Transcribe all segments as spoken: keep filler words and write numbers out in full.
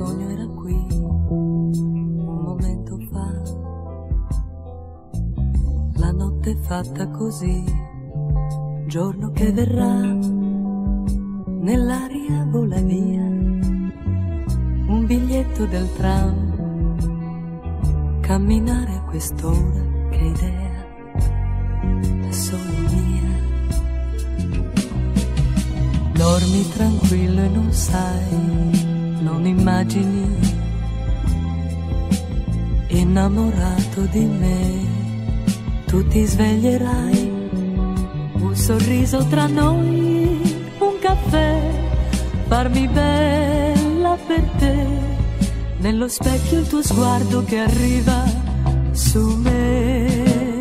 sogno era qui un momento fa. La notte è fatta così, giorno che verrà, nell'aria vola via un biglietto del tram. Camminare a quest'ora, che idea, è solo mia. Dormi tranquillo e non sai, non immagini, innamorato di me, tu ti sveglierai, un sorriso tra noi, un caffè, farmi bella per te, nello specchio il tuo sguardo che arriva su me.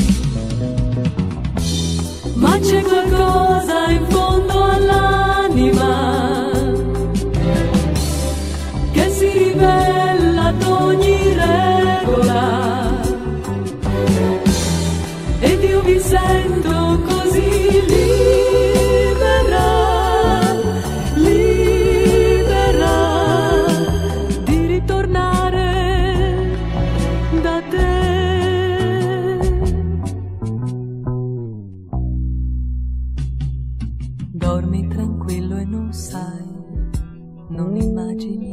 Ma c'è qualcosa in fondo all'anima che si ribella ad ogni regola, ed io mi sento così libera, libera di ritornare da te. Dormi tranquillo e non sai, non immagini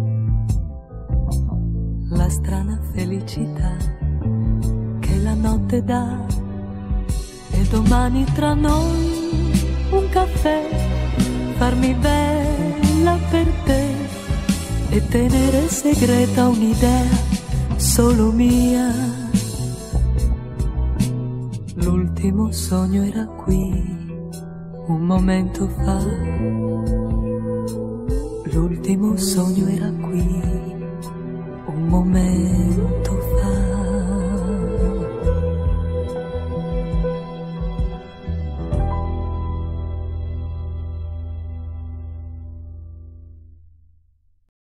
la strana felicità che la notte dà, e domani tra noi un caffè, farmi bella per te e tenere segreta un'idea solo mia. L'ultimo sogno era qui un momento fa, l'ultimo sogno era qui un momento